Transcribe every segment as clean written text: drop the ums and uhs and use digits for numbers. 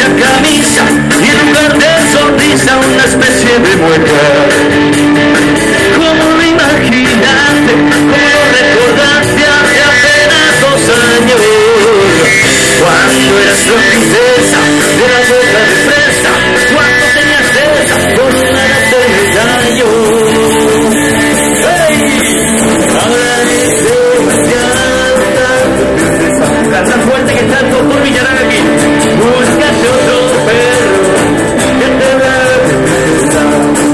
camisa y en lugar de sonrisa una especie de mueca. ¿Cómo lo imaginaste? ¿Cómo lo recordaste hace apenas 2 años? Cuando eras la princesa de la boca de fresa, cuando tenías esa con una de daño. ¡Hey! Ahora es demasiado tarde, princesa. Canta fuerte que está el doctor Villarán aquí. Búscate otro perro que te abrace, princesa.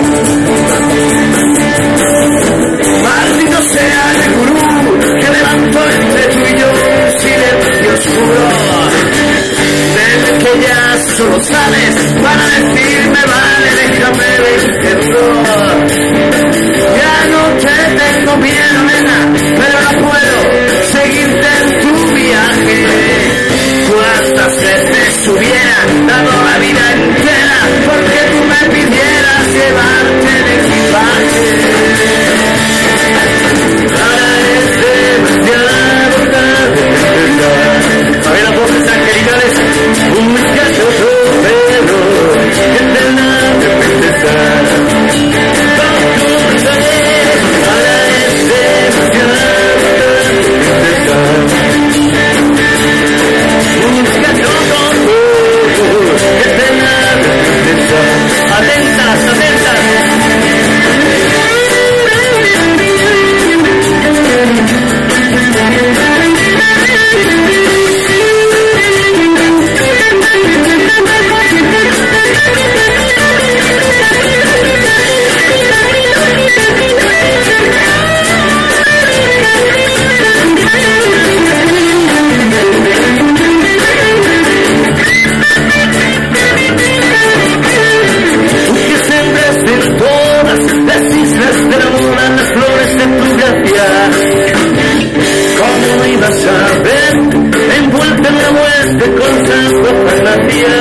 Maldito sea el gurú que levantó entre tú y yo un silencio oscuro, del que ya solo sabes para decirme vale, déjame vencerlo. Ya no te tengo miedo, nena, pero no puedo seguirte en tu viaje. Cuántas veces hubiera dado la vida entera porque tú me pidieras llevarte de equipaje. Ahora es demasiado tarde. A ver las voces angelicales. Búscate otro perro que te la princesa. Ahora es demasiado tarde, princesa. Búscate otro perro que te la princesa. Atentas, atentas. Las islas del amor, las flores de tu gracia. ¿Cómo ibas a ver envuelta en la muerte con tanto fantasía?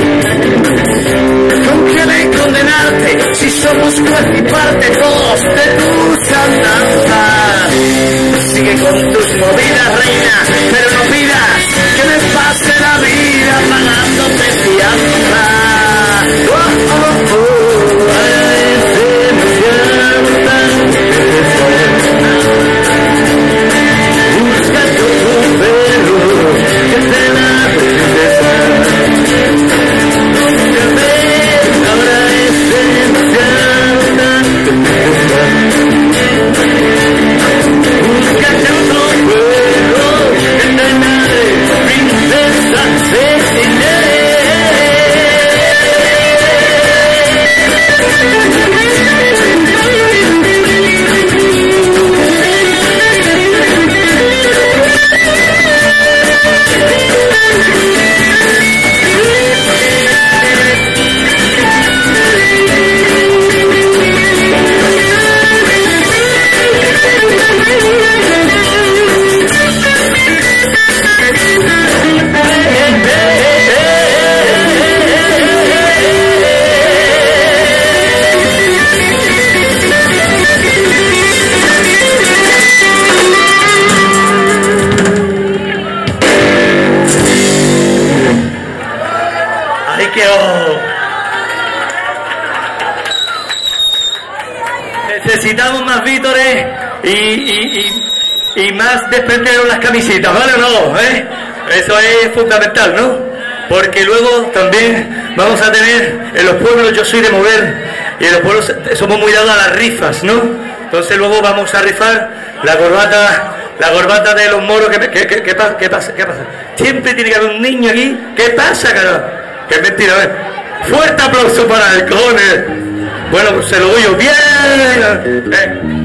¿Con qué de condenarte si somos juez y parte todos de tus andanzas? Sigue con tus movidas, reina, pero no pidas que me pase la vida pagándote fianza. Oh, oh, oh, buscate otro perro que te la princesa. Ahora es demasiado tarde, princesa. Buscate otro perro que te la princesa. Necesitamos más vítores y más desprender las camisetas, ¿vale o no? Eso es fundamental, ¿no? Porque luego también vamos a tener en los pueblos, yo soy de mover, y en los pueblos somos muy dados a las rifas, ¿no? Entonces luego vamos a rifar la corbata de los moros. ¿Qué pasa? Siempre tiene que haber un niño aquí. ¿Qué pasa, carajo? Que es mentira, a ver. Fuerte aplauso para Halcones. Bueno, pues se lo doy yo bien.